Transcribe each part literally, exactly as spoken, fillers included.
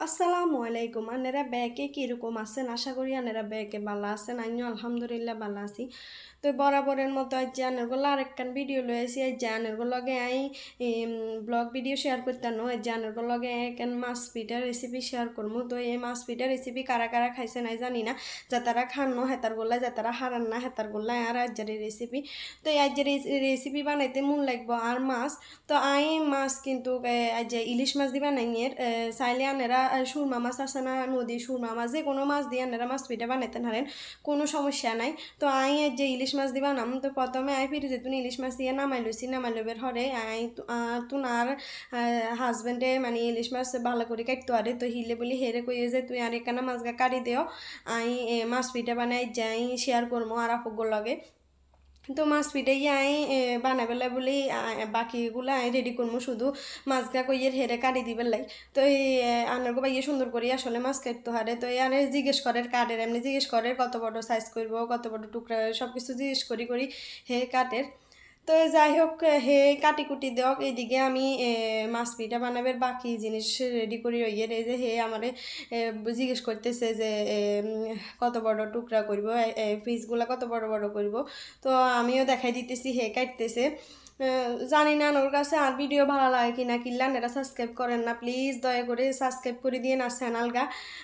আসসালামু আলাইকুম আনেরা ব্যাকে কীরকম আছেন আশা করি আনেরা ব্যাকে ভালো আছেন আমিও আলহামদুলিল্লাহ ভালো আছি তো বরাবরের মতো আজ জানারগুলো আরেকখান ভিডিও লয়েছি আজ জানারগুলো লগে আই ব্লগ ভিডিও শেয়ার করতে নো আজ জানারগুলো লগে একখান মাছ পিঠার রেসিপি শেয়ার করবো তো এই মাছ পিঠার রেসিপি কারা কারা খাইছে নাই জানি না যা তারা খানো হেতার গোল্লায় যা তারা হারান না হেতার গোল্লায় আর আজ্জার রেসিপি তো এই আজ্জার রেসিপি বানাইতে মন লাগবো আর মাছ তো আই মাছ কিন্তু আজ ইলিশ মাছ দিবা নাইয়ের চাইলে আনেরা সুরমা মাছ আছে না নদী সুরমা মাছ যে কোনো মাছ দিয়ে আনেরা মাছ পিঠা বানাইতে হারেন কোনো সমস্যা নাই তো আই যে ইলিশ মাছ দিবা নাম তো প্রথমে আই ফিরে যেতুন ইলিশ মাছ দিয়ে নামাই লইছি নামাই লইবের হরে আই তুন আর হাজবেন্ডে মানে ইলিশ মাছ ভালো করে কাটতো আরে তো হিলে বলি হেরে কইয়ে যে তুই আর এখানে মাছ গা কাটি দেও আই মাছ পিঠা বানাই যাই শেয়ার করবো আর আপগর লগে তো মাছ পিঠাই আই বানাবেলা বলি বাকিগুলো আই রেডি করবো শুধু মাছগা কইয়ের হেরে কাটি দিবেন লাই তো এই আনারগো বাইয়ে সুন্দর করি আসলে মাছ কাটতে হারে তো এই আরে জিজ্ঞেস করের কাটের এমনি জিজ্ঞেস করের কত বড় সাইজ করবো কত বড় টুকরা সব কিছু জিজ্ঞেস করি করি হে কাটের তো যাই হোক হে কাটি কুটি দেওক এইদিকে আমি মাছ পিঠা বানাবের বাকি জিনিস রেডি করি রইয়ের এই যে হে আমারে জিজ্ঞেস করতেছে যে কত বড় টুকরা করব পিসগুলো কত বড় বড় করব তো আমিও দেখাই দিতেছি হে কাটতেছে জানি না ওর কাছে আর ভিডিও ভালো লাগে কিনা কিনলেন এরা সাবস্ক্রাইব করেন না প্লিজ দয়া করে সাবস্ক্রাইব করে দিয়ে না চ্যানেলগা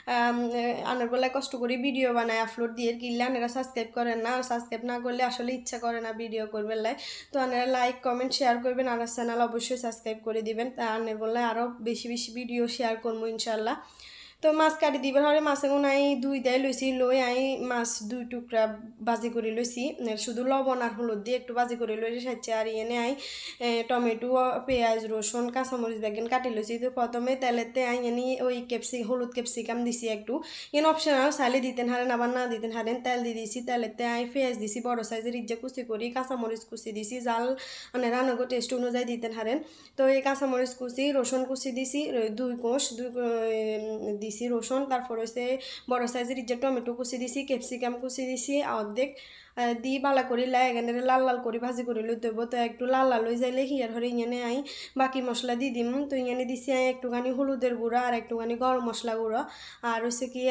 আনার বেলায় কষ্ট করে ভিডিও বানায় আপলোড দিয়ে কিনলেন এরা সাবস্ক্রাইব করেন না সাবস্ক্রাইব না করলে আসলে ইচ্ছা করে না ভিডিও করবেন লাই তো আপনারা লাইক কমেন্ট শেয়ার করবেন আর চ্যানেল অবশ্যই সাবস্ক্রাইব করে দিবেন তা আনার বেলায় আরও বেশি বেশি ভিডিও শেয়ার করবো ইনশাল্লাহ তো মাছ কাটি দিবার হরে মাছ এখন আই দুই দেয় লইছি লই আই মাছ দুই টুকরা বাজি করে লইছি শুধু লবণ আর হলুদ দিয়ে একটু বাজি করে লই সাইছে আর এনে আই টমেটো পেঁয়াজ রসুন কাঁচামরিচ বেগেন কাটি লইছি তো প্রথমে তেলেতে আই এনে ওই ক্যাপসি হলুদ ক্যাপসিকাম দিছি একটু এন অপশনাল চাইলে দিতেন হারেন আবার না দিতেন হারেন তেল দিয়ে দিছি তেলেতে আই পেঁয়াজ দিছি বড় সাইজের ইজ্জা কুচি করি কাঁচামরিচ কুচি দিছি জাল মানে রান্নাগো টেস্ট অনুযায়ী দিতেন হারেন তো এই কাঁচামরিচ কুচি রসুন কুচি দিছি দুই কোষ দুই দিছি রসুন তারপর হচ্ছে বড় সাইজের যে টমেটো কুচি দিছি ক্যাপসিকাম কুচি দিছি অর্ধেক দি বালা করি লাই এখানে লাল লাল করে ভাজি করে লই দেবো তো একটু লাল লাল হয়ে যাইলে হিয়ার হরে ইঙানে আই বাকি মশলা দিয়ে দিম তো ইঙানে দিছি আই একটুখানি হলুদের গুঁড়া আর একটুখানি গরম মশলা গুঁড়ো আর হচ্ছে কি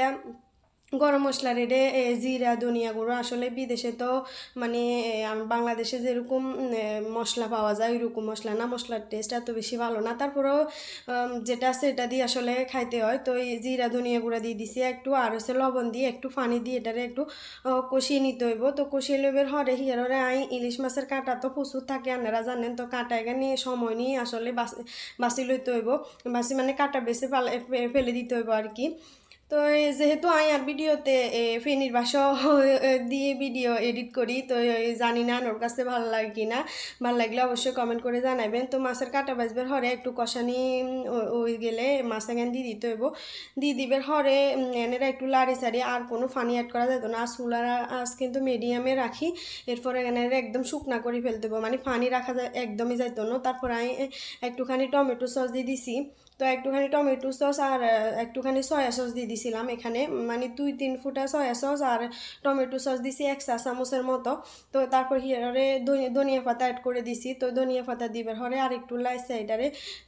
গরম মশলা রেডে জিরা ধনিয়া গুঁড়ো আসলে বিদেশে তো মানে বাংলাদেশে যেরকম মশলা পাওয়া যায় ওইরকম মশলা না মশলার টেস্ট এত বেশি ভালো না তারপরেও যেটা আছে এটা দিয়ে আসলে খাইতে হয় তো এই জিরা ধনিয়া গুঁড়া দিয়ে দিছি একটু আর হচ্ছে লবণ দিয়ে একটু পানি দিয়ে এটারে একটু কষিয়ে নিতে হইব তো কষিয়ে লইবের হরে হিয়ার হরে আই ইলিশ মাছের কাঁটা তো প্রচুর থাকে আপনারা জানেন তো কাঁটা এখানে সময় নিয়ে আসলে বাসি বাসি লইতে হইব বাসি মানে কাঁটা বেছে ফেলে দিতে হইব আর কি তো যেহেতু আমি আর ভিডিওতে ফেনির বাসা দিয়ে ভিডিও এডিট করি তো জানি না ওর কাছে ভালো লাগে কি না ভালো লাগলে অবশ্যই কমেন্ট করে জানাবেন তো মাছের কাটা বাজবের হরে একটু কষানি ওই গেলে মাছ এখান দিয়ে দিতে হইব দিয়ে দিবের হরে এনেরা একটু লাড়ি সারি আর কোনো পানি অ্যাড করা যেত না আর চুলার আঁচ কিন্তু মিডিয়ামে রাখি এরপরে এখানে একদম শুকনা করে ফেলতে হইব মানে পানি রাখা যায় একদমই যাইত না তারপর আমি একটুখানি টমেটো সস দিয়ে দিছি তো একটুখানি টমেটো সস আর একটুখানি সয়া সস দিয়ে দিছিলাম এখানে মানে দুই তিন ফুটা সয়া সস আর টমেটো সস দিছি এক চা চামচের মতো তো তারপর হিয়ারে ধনিয়া পাতা অ্যাড করে দিছি তো ধনিয়া পাতা দিবার হরে আর একটু লাইসা এটারে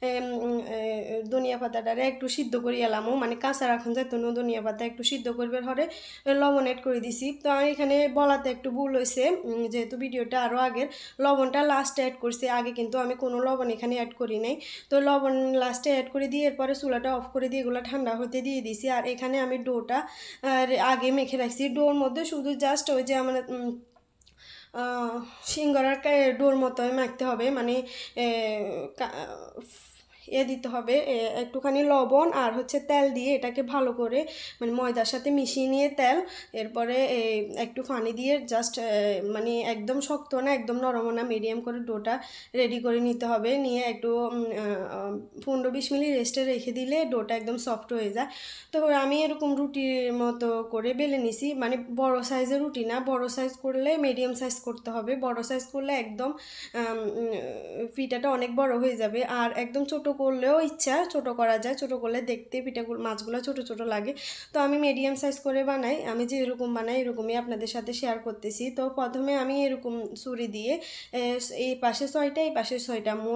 ধনিয়া পাতাটারে একটু সিদ্ধ করে এলামও মানে কাঁচা রাখুন যেত না ধনিয়া পাতা একটু সিদ্ধ করবার হরে লবণ অ্যাড করে দিছি তো আমি এখানে বলাতে একটু ভুল হয়েছে যেহেতু ভিডিওটা আরও আগের লবণটা লাস্টে অ্যাড করছি আগে কিন্তু আমি কোনো লবণ এখানে অ্যাড করি নাই তো লবণ লাস্টে অ্যাড করে দিয়ে এরপরে চুলাটা অফ করে দিয়ে এগুলো ঠান্ডা হতে দিয়ে দিছি আর এখানে আমি ডোটা আগে মেখে রাখছি ডোর মধ্যে শুধু জাস্ট ওই যে আমার সিঙ্গারার ডোর মতোই মাখতে হবে মানে এ দিতে হবে একটুখানি লবণ আর হচ্ছে তেল দিয়ে এটাকে ভালো করে মানে ময়দার সাথে মিশিয়ে নিয়ে তেল এরপরে একটু পানি দিয়ে জাস্ট মানে একদম শক্ত না একদম নরম না মিডিয়াম করে ডোটা রেডি করে নিতে হবে নিয়ে একটু পনেরো বিশ মিনিট রেস্টে রেখে দিলে ডোটা একদম সফট হয়ে যায় তো আমি এরকম রুটির মতো করে বেলে নিছি মানে বড় সাইজের রুটি না বড় সাইজ করলে মিডিয়াম সাইজ করতে হবে বড় সাইজ করলে একদম পিঠাটা অনেক বড় হয়ে যাবে আর একদম ছোটো করলেও ইচ্ছা ছোট করা যায়, ছোট করলে দেখতে পিঠাগুলো মাছগুলো ছোট ছোট লাগে। তো আমি মিডিয়াম সাইজ করে বানাই, আমি যে এরকম বানাই এরকমই আপনাদের সাথে শেয়ার করতেছি। তো প্রথমে আমি এরকম ছুরি দিয়ে এই পাশে ছয়টা এই পাশে ছয়টা মোট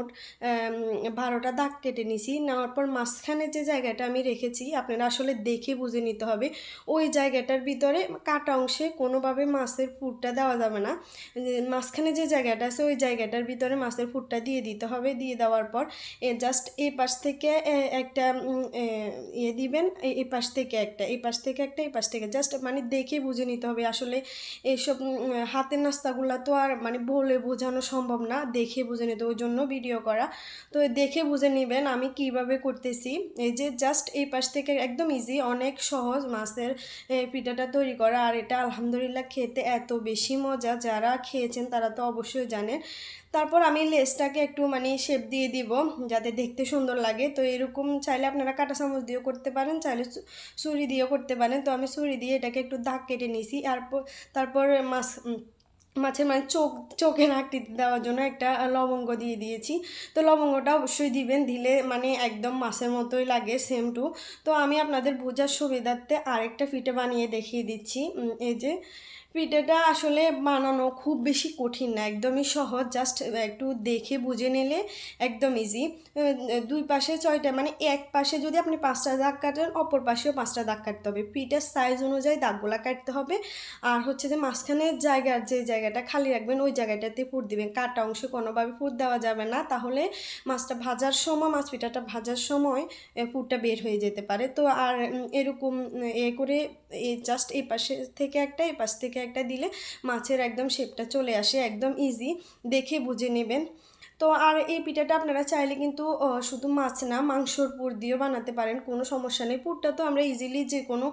বারোটা দাগ কেটে নিছি। নেওয়ার পর মাঝখানে যে জায়গাটা আমি রেখেছি আপনারা আসলে দেখে বুঝে নিতে হবে, ওই জায়গাটার ভিতরে কাটা অংশে কোনোভাবে মাছের পুরটা দেওয়া যাবে না। মাঝখানে যে জায়গাটা আছে ওই জায়গাটার ভিতরে মাছের পুরটা দিয়ে দিতে হবে। দিয়ে দেওয়ার পর এ জাস্ট এই পাশ থেকে একটা ইয়ে দিবেন, এই পাশ থেকে একটা, এই পাশ থেকে একটা, এই পাশ থেকে জাস্ট মানে দেখে বুঝে নিতে হবে। আসলে এইসব হাতের নাস্তাগুলো তো আর মানে বলে বোঝানো সম্ভব না, দেখে বুঝে নিতে, ওই জন্য ভিডিও করা। তো দেখে বুঝে নেবেন আমি কিভাবে করতেছি। এই যে জাস্ট এই পাশ থেকে একদম ইজি, অনেক সহজ মাছের পিঠাটা তৈরি করা। আর এটা আলহামদুলিল্লাহ খেতে এত বেশি মজা, যারা খেয়েছেন তারা তো অবশ্যই জানেন। তারপর আমি লেসটাকে একটু মানে শেপ দিয়ে দিব যাতে দেখতে সুন্দর লাগে। তো এরকম চাইলে আপনারা কাঁটা চামচ দিয়েও করতে পারেন, চাইলে ছুরি দিয়েও করতে পারেন। তো আমি ছুরি দিয়ে এটাকে একটু দাগ কেটে নিয়েছি। আর তারপর মাছ মাছের মানে চোখ চোখের আকৃতি দেওয়ার জন্য একটা লবঙ্গ দিয়ে দিয়েছি। তো লবঙ্গটা অবশ্যই দিবেন, দিলে মানে একদম মাছের মতোই লাগে সেম টু। তো আমি আপনাদের বোঝার সুবিধার্থে আরেকটা পিঠে বানিয়ে দেখিয়ে দিচ্ছি। এই যে পিঠাটা আসলে বানানো খুব বেশি কঠিন না, একদমই সহজ, জাস্ট একটু দেখে বুঝে নিলে একদম ইজি। দুই পাশে ছয়টা মানে এক পাশে যদি আপনি পাঁচটা দাগ কাটেন অপর পাশেও পাঁচটা দাগ কাটতে হবে, পিঠার সাইজ অনুযায়ী দাগগুলা কাটতে হবে। আর হচ্ছে যে মাঝখানের জায়গার যে জায়গাটা খালি রাখবেন ওই জায়গাটাতে পুর দিবেন, কাটা অংশে কোনোভাবে পুর দেওয়া যাবে না, তাহলে মাছটা ভাজার সময় মাছ পিঠাটা ভাজার সময় পুরটা বের হয়ে যেতে পারে। তো আর এরকম এ করে এই জাস্ট এই পাশে থেকে একটা এই পাশ থেকে একটা দিলে মাছের একদম শেপটা চলে আসে, একদম ইজি, দেখে বুঝে নেবেন। তো আর এই পিঠাটা আপনারা চাইলে কিন্তু শুধু মাছ না মাংসর পুর দিয়েও বানাতে পারেন, কোনো সমস্যা নেই। পুরটা তো আমরা ইজিলি যে কোনো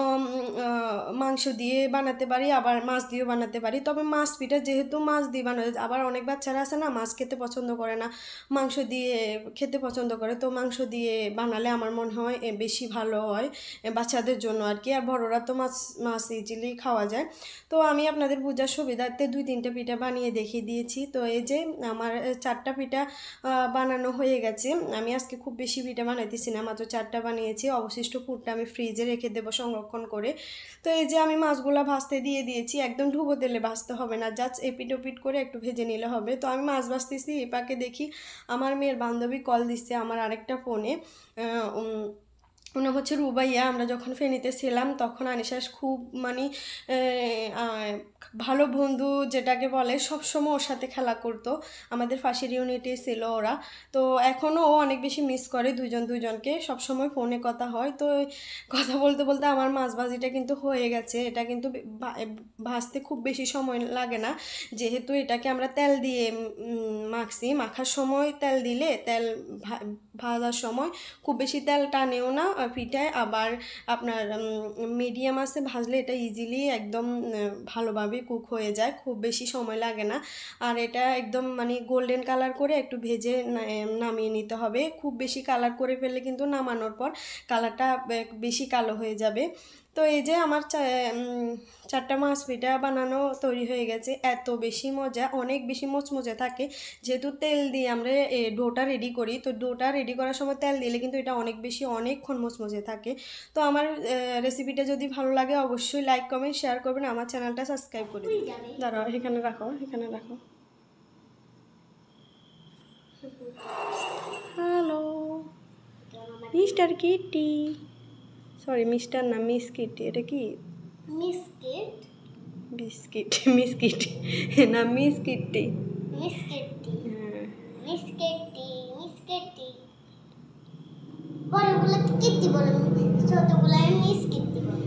মাংস দিয়ে বানাতে পারি, আবার মাছ দিয়েও বানাতে পারি। তবে মাছ পিঠা যেহেতু মাছ দিয়ে বানাতে, আবার অনেক বাচ্চারা আছে না মাছ খেতে পছন্দ করে না, মাংস দিয়ে খেতে পছন্দ করে। তো মাংস দিয়ে বানালে আমার মনে হয় বেশি ভালো হয় বাচ্চাদের জন্য আর কি। আর বড়রা তো মাছ মাছ ইজিলি খাওয়া যায়। তো আমি আপনাদের বোঝার সুবিধার্থে দুই তিনটে পিঠা বানিয়ে দেখিয়ে দিয়েছি। তো এই যে আমার চারটা পিঠা বানানো হয়ে গেছে। আমি আজকে খুব বেশি পিঠা বানাইতেছি না, মাত্র চারটা বানিয়েছি। অবশিষ্ট পুরটা আমি ফ্রিজে রেখে দেবো সংরক্ষণ করে। তো এই যে আমি মাছগুলো ভাজতে দিয়ে দিয়েছি, একদম ডুবো তেলে ভাজতে হবে না, জাস্ট এপিট ওপিট করে একটু ভেজে নিলে হবে। তো আমি মাছ ভাজতেছি, এই পাকে দেখি আমার মেয়ের বান্ধবী কল দিচ্ছে আমার আরেকটা ফোনে। উনি হচ্ছে রুবাইয়া। আমরা যখন ফেনীতে ছিলাম তখন আনিশাস খুব মানে ভালো বন্ধু যেটাকে বলে, সবসময় ওর সাথে খেলা করতো, আমাদের ফাঁসির ইউনিটে ছিল ওরা। তো এখনও ও অনেক বেশি মিস করে দুইজন দুইজনকে, সবসময় ফোনে কথা হয়। তো কথা বলতে বলতে আমার মাছ ভাজিটা কিন্তু হয়ে গেছে। এটা কিন্তু ভাজতে খুব বেশি সময় লাগে না, যেহেতু এটাকে আমরা তেল দিয়ে মাখছি। মাখার সময় তেল দিলে তেল ভাজার সময় খুব বেশি তেল টানেও না পিঠায়, আবার আপনার মিডিয়াম আছে ভাজলে এটা ইজিলি একদম ভালোভাবে কুক হয়ে যায়, খুব বেশি সময় লাগে না। আর এটা একদম মানে গোল্ডেন কালার করে একটু ভেজে নামিয়ে নিতে হবে। খুব বেশি কালার করে ফেললে কিন্তু নামানোর পর কালারটা বেশি কালো হয়ে যাবে। তো এই যে আমার চারটা মাছ পিঠা বানানো তৈরি হয়ে গেছে। এত বেশি মজা, অনেক বেশি মচমচে থাকে, যেহেতু তেল দিয়ে আমরা ডোটা রেডি করি। তো ডোটা রেডি করার সময় তেল দিলে কিন্তু এটা অনেক বেশি অনেকক্ষণ মচমচে থাকে। তো আমার রেসিপিটা যদি ভালো লাগে অবশ্যই লাইক কমেন্ট শেয়ার করবেন, আমার চ্যানেলটা সাবস্ক্রাইব করে দিন। দাঁড়াও, এখানে রাখো, এখানে রাখো। Hello mister Kitty, sorry mister না মিস কিটি, এটা কি মিসকিট বিস্কিট মিসকিট না মিস কিটি মিসকিটি হ্যাঁ মিসকিটি মিসকিটি বড়গুলো কিটি বলে, ছোটগুলো মিসকিটি বলে।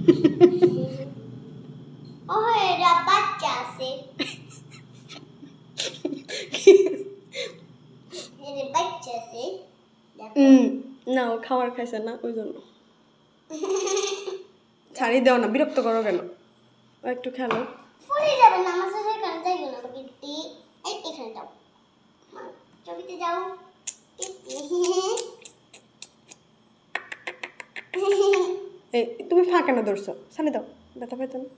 ও এরা বাচ্চা আছে, এর বাচ্চা আছে। হুম না ও খাবার খাইছে না ওই জন্য ছাড়িয়ে দেও না, বিরক্ত করো কেন, ও একটু খেলো। পড়ে যাবে না, আমার সাথে এখানে যাইও না কিটি, এই এখানে যাও, ছবিতে যাও কিটি। এই তুমি ফাঁকা না ধরছো, ছাড়িয়ে দাও, ব্যথা পেতো না।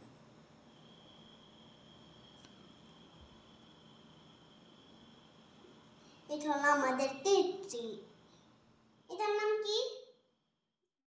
এটা হলো আমাদের কিটি। এটার নাম কি?